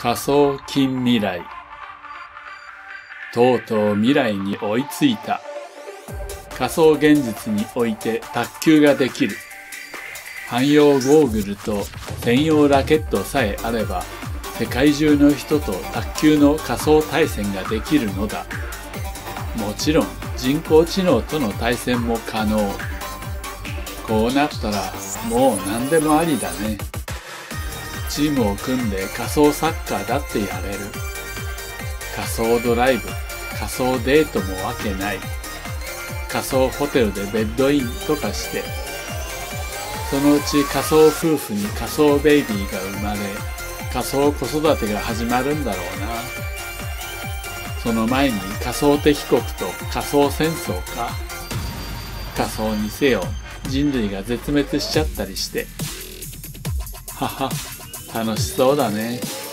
仮想近未来。とうとう未来に追いついた。仮想現実において卓球ができる。汎用ゴーグルと専用ラケットさえあれば、世界中の人と卓球の仮想対戦ができるのだ。もちろん人工知能との対戦も可能。こうなったらもう何でもありだね。チームを組んで仮想サッカーだってやれる。仮想ドライブ、仮想デートもわけない。仮想ホテルでベッドインとかして、そのうち仮想夫婦に仮想ベイビーが生まれ、仮想子育てが始まるんだろうな。その前に仮想敵国と仮想戦争か。仮想にせよ人類が絶滅しちゃったりして。はは、楽しそうだね。